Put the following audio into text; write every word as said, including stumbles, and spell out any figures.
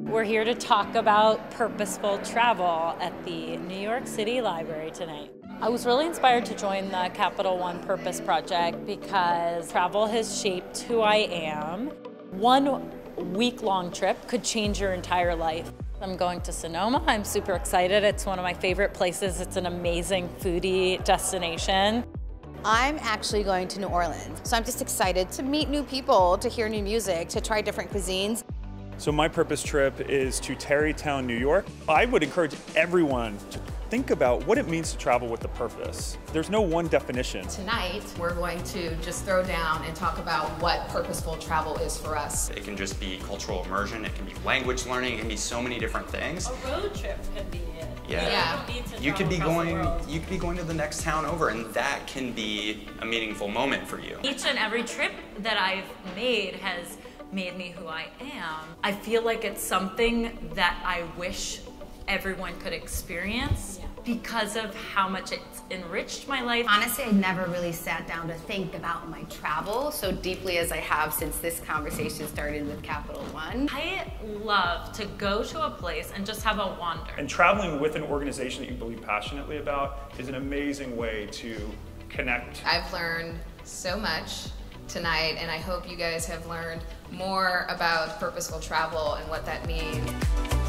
We're here to talk about purposeful travel at the New York City Library tonight. I was really inspired to join the Capital One Purpose Project because travel has shaped who I am. One week-long trip could change your entire life. I'm going to Sonoma. I'm super excited. It's one of my favorite places. It's an amazing foodie destination. I'm actually going to New Orleans, so I'm just excited to meet new people, to hear new music, to try different cuisines. So my purpose trip is to Tarrytown, New York. I would encourage everyone to think about what it means to travel with a purpose. There's no one definition. Tonight, we're going to just throw down and talk about what purposeful travel is for us. It can just be cultural immersion, it can be language learning, it can be so many different things. A road trip could be it. Yeah. Yeah. You could be going you could be going to the next town over, and that can be a meaningful moment for you. Each and every trip that I've made has made me who I am. I feel like it's something that I wish everyone could experience because of how much it's enriched my life. Honestly, I never really sat down to think about my travel so deeply as I have since this conversation started with Capital One. I love to go to a place and just have a wander. And traveling with an organization that you believe passionately about is an amazing way to connect. I've learned so much tonight, and I hope you guys have learned more about purposeful travel and what that means.